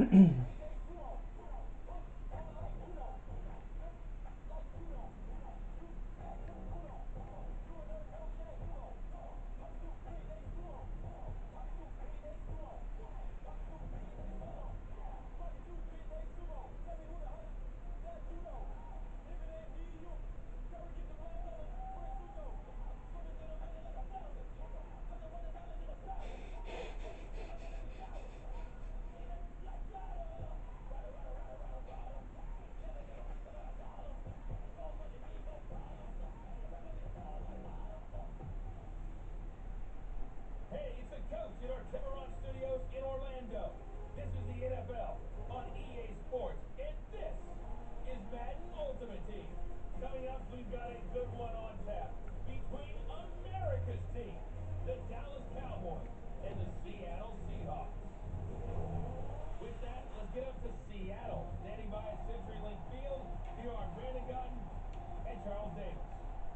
Hey, it's the coach at our Cimarron Studios in Orlando. This is the NFL on EA Sports, and this is Madden Ultimate Team. Coming up, we've got a good one on tap between America's team, the Dallas Cowboys, and the Seattle Seahawks. With that, let's get up to Seattle. Standing by at CenturyLink Field, here are Brandon Gaudin and Charles Davis.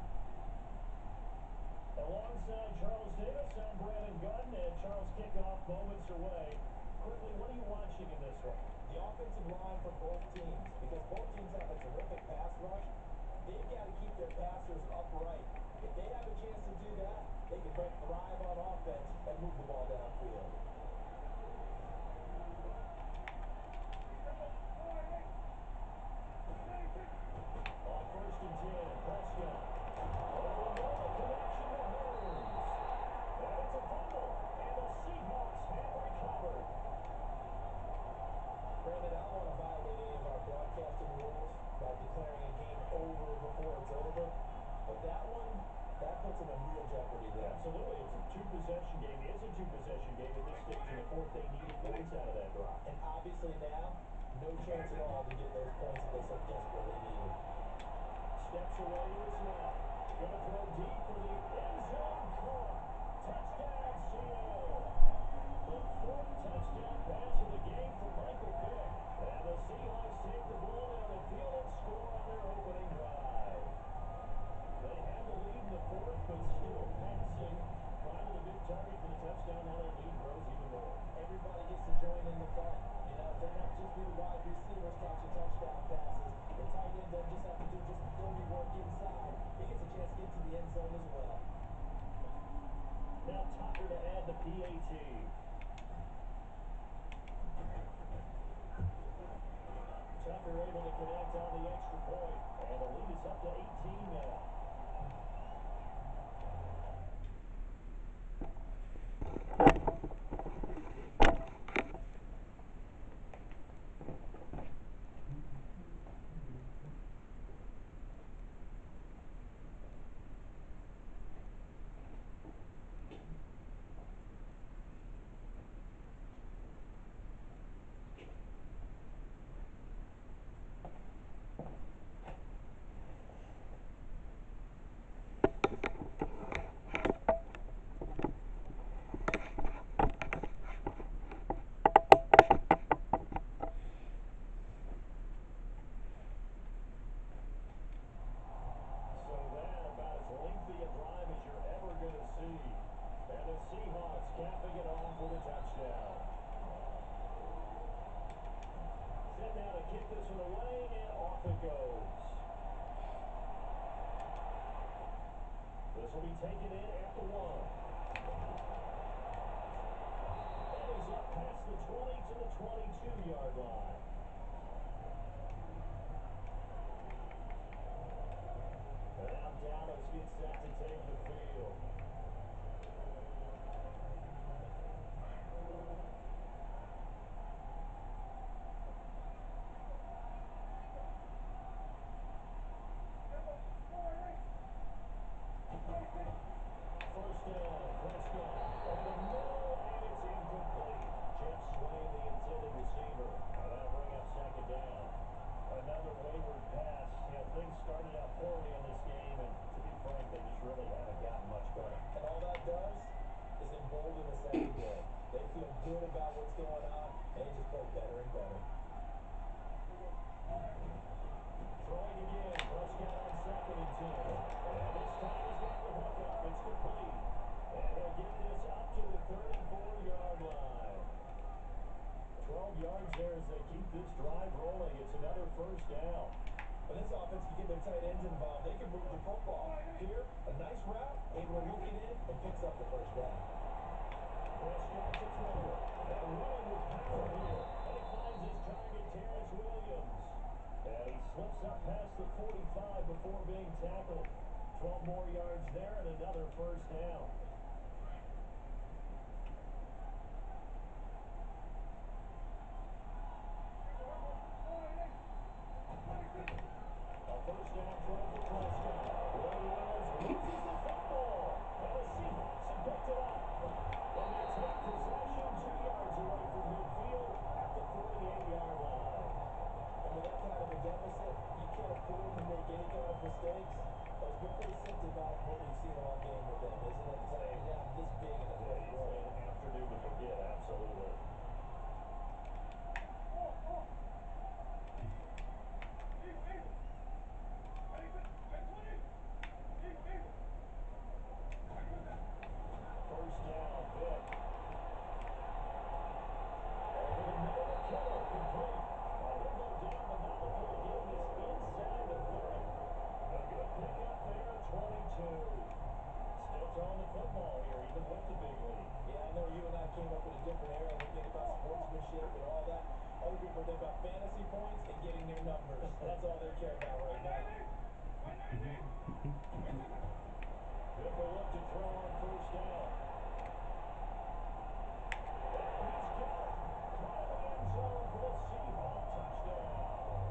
Alongside Charles Davis, I'm Brandon Gaudin, and Charles, kickoff moments away. Quickly, what are you watching in this one? The offensive line for both teams, because both teams have a terrific pass rush. They've got to keep their passers upright. If they have a chance to do that, they can thrive on offense and move the ball downfield. On 1st and 10, Prescott. Over the middle, connection to Hurns. And it's a fumble, and the Seahawks have recovered. Brandon, I don't want to violate any of our broadcasting rules by declaring a game over before it's over. But that one, that puts them in real jeopardy there. Absolutely. It's a two-possession game. It is a two-possession game at this stage in the fourth. They needed points out of that drive. And obviously now, no chance at all to get those points that they so desperately needed. Steps away to his left. Going to throw deep for the end zone. Caught. Touchdown, Seattle. The fourth touchdown pass of the game for Michael Vick. And the Seahawks take the ball down the field and score on their opening drive. They have the lead in the fourth, but still passing. Finally, a big target for the touchdown. Now that lead grows even more. Everybody gets to join in the fun. You know, it doesn't have to just be the wide receivers catching touchdown passes. The tight end doesn't just have to do just dirty work inside. He gets a chance to get to the end zone as well. Now Tucker to add the PAT. Tucker able to connect on the extra point, and the lead is up to 18 now. And the Seahawks capping it off with a touchdown. Set now to kick this one away, and off it goes. This will be taken in at the 1. And he's up past the 20 to the 22-yard line. And now Dallas gets set to take the field. First down, Prescott over the middle, and it's incomplete. Jeff Swain, the intended receiver. And that'll bring up second down. Another wayward pass. You know, things started out poorly in this game, and to be frank, they just really haven't gotten much better. And all that does is embolden the secondary. They feel good about what's going on, and they just play better and better. Throwing again, Prescott on 2nd and 10. And this time he's got the hook up. It's complete. And he'll get this up to the 34-yard line. 12 yards there as this drive rolling. It's another first down. When this offense can get their tight ends involved, they can move the football. Here, a nice route, able to look it in, and picks up the first down. Prescott to throw. And running with power here. And he finds his target, Terrence Williams. And he slips up past the 45 before being tackled. 12 more yards there and another first down. A first down throw for Prescott. Williams loses the football. And the Seahawks have picked it up. And they take possession 2 yards away from midfield at the 48-yard line. And with that kind of a deficit, you can't afford to make any kind of mistakes. But it's been pretty symptomatic of what we've seen all game with them, isn't it? Second down this big in the fourth quarter. It's an afternoon to forget, absolutely. First down, Vick. Over the middle of Kittle, complete. He'll go down, but not before the game is inside the 30. A good pickup there, 22. Still throwing the football here, even with the big lead. Yeah, I know you and I came up in a different era. We think about sportsmanship and all that. Other people think about fantasy points and getting their numbers. That's all they care about right now. Vick will look to throw on first down. And he's got it. Right in the end zone for the Seahawks touchdown.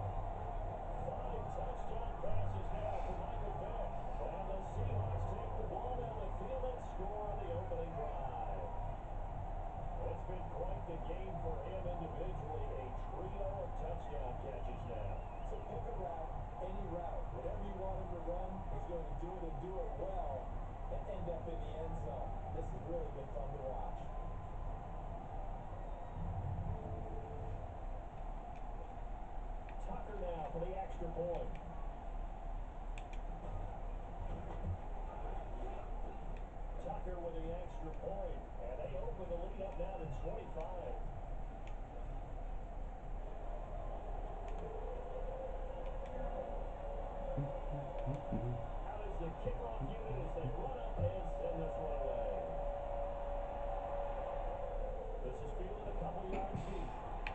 5 touchdown passes now for Michael Vick. And the Seahawks take the ball down the field and score on the opening drive. It's been quite the game for him individually. A trio of touchdown catches now. So pick a route, any route. Whatever you want him to run, he's going to do it and do it well and end up in the end zone. This has really been fun to watch. Tucker now for the extra point. Tucker with the extra point, and they open the lead up now to 25. Out is the kickoff unit as they run up and send this one away. This is fielded a couple yards deep.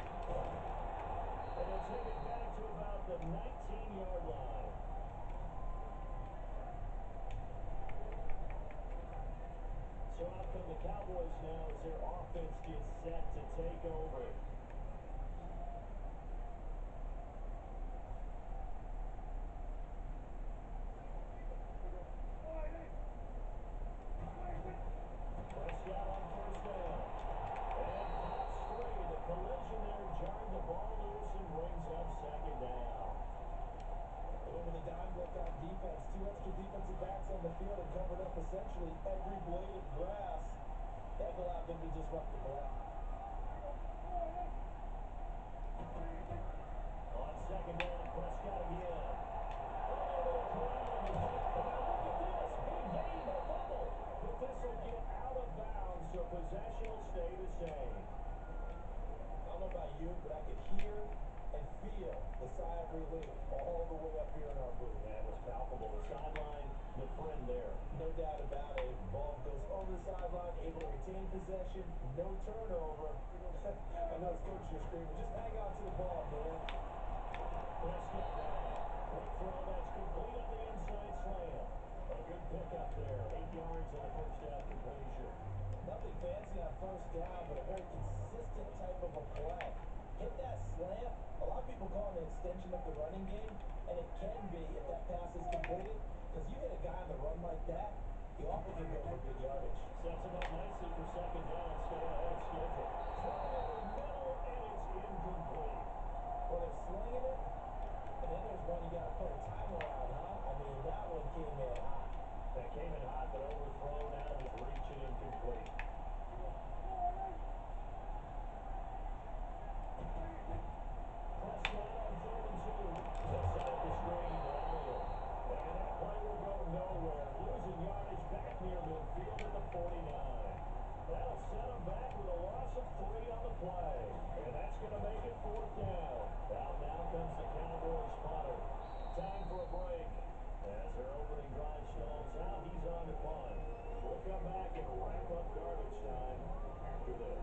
And they'll take it back to about the 19-yard line. So out come the Cowboys now as their offense gets set to take over. Prescott on first down. And caught straight. The collision there jarred the ball loose and brings up second down. And with a dime look on defense, 2 extra defensive backs on the field and covered up essentially every blade of grass. That allowed them to disrupt the play. On second down, Prescott again. Oh, calamity. And now look at this. Big gain, but a fumble. But this will get out of bounds, so possession will stay the same. I don't know about you, but I could hear and feel the sigh of relief all the way up here in our booth. That was palpable. The sideline, the friend there. No doubt about it. Ball goes over the sideline, able to retain possession, no turnover. I know his coach is screaming, just hang on to the ball, man. Prescott now. Quick throw that's complete on the inside slant. A good pickup there. 8 yards on the first down completion. Nothing fancy on first down, but a very consistent type of a play. Hit that slant. A lot of people call it an extension of the running game, and it can be if that pass is completed, because you hit a guy on the run like that, he often can go for big yardage. Sets him up nicely for second down. Stay ahead of schedule. Throw over the middle, and it's incomplete. Well, they're slinging it, and then there's one you got to put a timer on, huh? I mean, that one came in hot. That came in hot, but overthrown out of his reach and incomplete. Prescott on 3rd and 2. Just out the screen to Elliott. And that play will go nowhere. Losing yardage back near midfield at the 49. That'll set him back with a loss of 3 on the play. And that's going to make it fourth down. Out now comes the Cowboys punter. Time for a break. As their opening drive stalls out, he's on to punt. We'll come back and wrap up garbage time after this.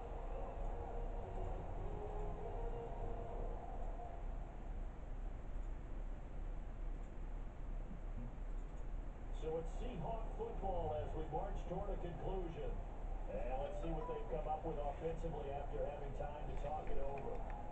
So it's Seahawk football as we march toward a conclusion. And let's see what they've come up with offensively after having time to talk it over.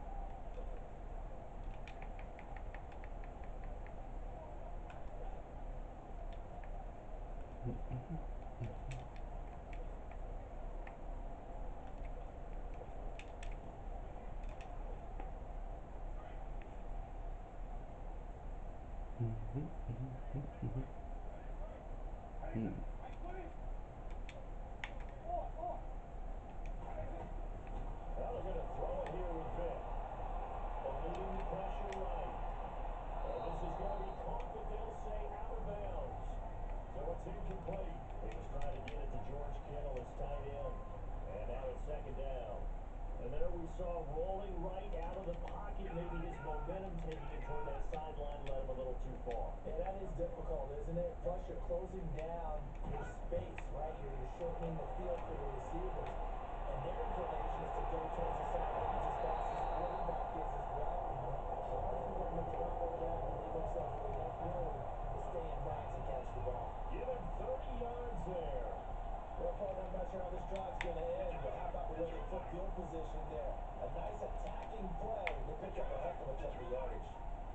Well, they're going to throw it here with Vick. Eluding the pressure right. And this is going to be caught, but they'll say out of bounds. So it's incomplete. He was trying to get it to George Kittle, his tight end. And now it's second down. And there we saw rolling right out of the pocket. Maybe his momentum taking it toward that sideline led him a little too far. Yeah, that is difficult, isn't it? Plus, you're closing down your space, right? You're shortening the field for your receivers. And their inclination is to go towards the sidelines as fast as the quarterback is as well. Hard for them to travel that and leave themselves with enough room to stay in bounds and catch the ball. Give him 30 yards there. Well, Paul, I'm not sure how this drive's going to end, but how about the way they took field position there? A nice attacking play. They picked up a heck of a chunk of yardage.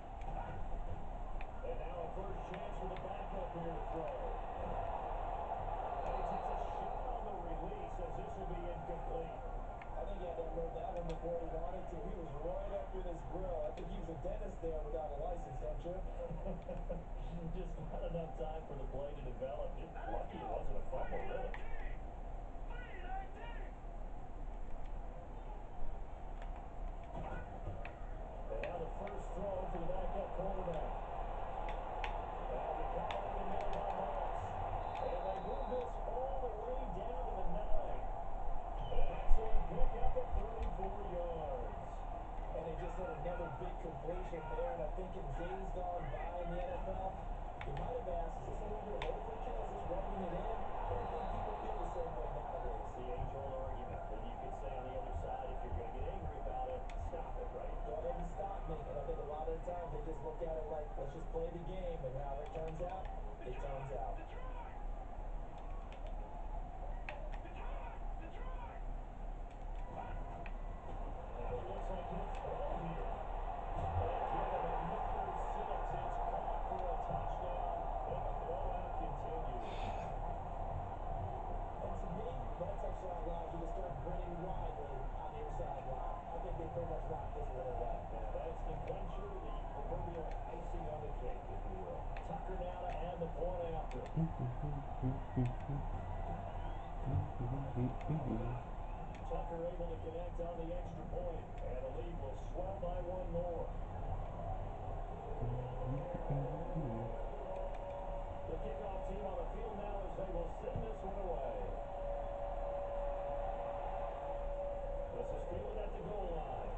And now a first chance for the backup here to throw. And he takes a shot on the release as this will be incomplete. I think he had to unload that one before he wanted to. He was right up in his grill. I think he was a dentist there without a license, don't you? Just not enough time for the play to develop. Just lucky it wasn't a fumble, really. And now the first throw for the backup quarterback. And the call in the middle by Moss. And they move this all the way down to the 9. An excellent pickup at 34 yards. And they just had another big completion there. And I think in days gone by in the NFL, you might have asked, is this a little bit of overkill? Is this rubbing it in? I don't think people feel the same way nowadays. The age-old argument. Then you could say on the other side, if you're going to get angry about it, stop it, right? Go ahead and stop me. And I think a lot of the times they just look at it like, let's just play the game. And how it turns out, it turns out. And it looks like he'll throw here. And give him another 6. It's caught for a touchdown. And the blowout continues. And to me, that touchdown allows you to start grinning widely on your sideline. I think they pretty much locked this one away. Yeah, that's the clincher, the proverbial icing on the cake, if you will. Tucker now to add the point after. Tucker able to connect on the extra point, and the lead will swell by one more. The kickoff team on the field now as they will send this one away. This is fielded at the goal line.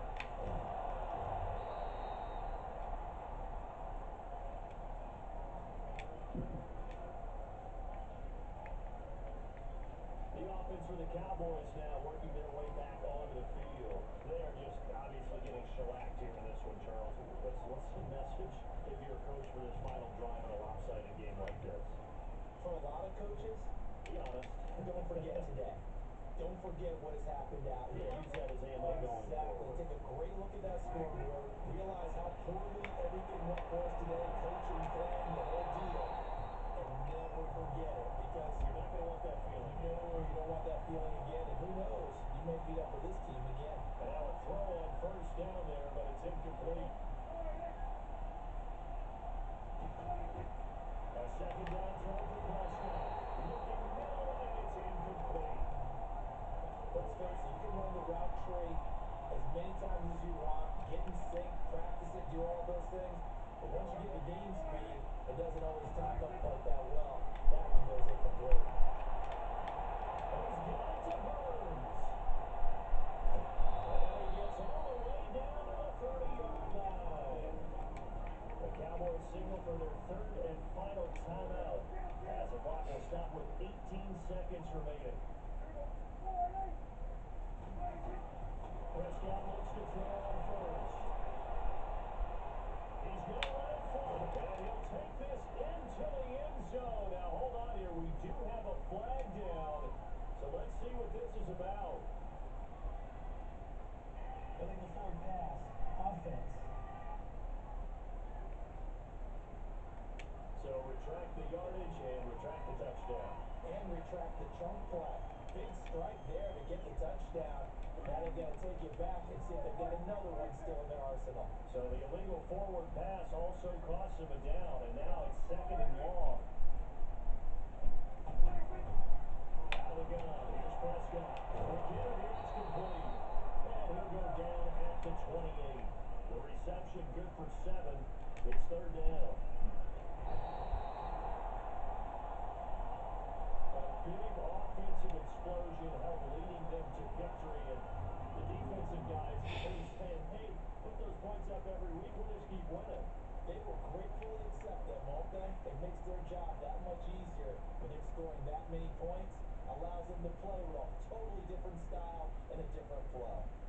The offense for the Cowboys now working their way back onto the field. They are just obviously getting shellacked here in this one, Charles. What's the message if you're a coach for this final drive in a lopsided game like this? For a lot of coaches, Be honest. don't forget today. Don't forget what has happened out here. Use that as ammo going Exactly. forward. Take a great look at that scoreboard. Realize how poorly everything went for us today. Coaching, playing, the whole deal. And never forget it. Because You're not going to want that feeling. no, you don't want that feeling again. And who knows? You may meet up with this team again. And now a throw on first down there, but it's incomplete. A second down throw for Prescott. Looking middle, and it's incomplete. Let's face it, you can run the route tree as many times as you want, get in sync, practice it, do all those things. But once you get the game speed, it doesn't always tack up quite that well. That one goes incomplete. And he's got it to Burns. Prescott looks to throw on first. He's going to run it for it, and he'll take this into the end zone. Now, hold on here. We do have a flag down, so let's see what this is about. Illegal forward pass. Offense. So retract the yardage and retract the touchdown. And retract the chunk play. Big strike there to get the touchdown. Now they got to take it back and see if they've got another one still in their arsenal. So the illegal forward pass also costs him a down, and now it's 2nd and long. Out of the gun, here's Prescott. Again, it's complete. And he'll go down at the 28. The reception good for 7. It's 3rd down. A big offensive explosion helped leading them to victory, and the defensive guys are saying, hey, put those points up every week, we'll just keep winning. They will gratefully accept them, won't they? It makes their job that much easier when they're scoring that many points. Allows them to play with a totally different style and a different flow.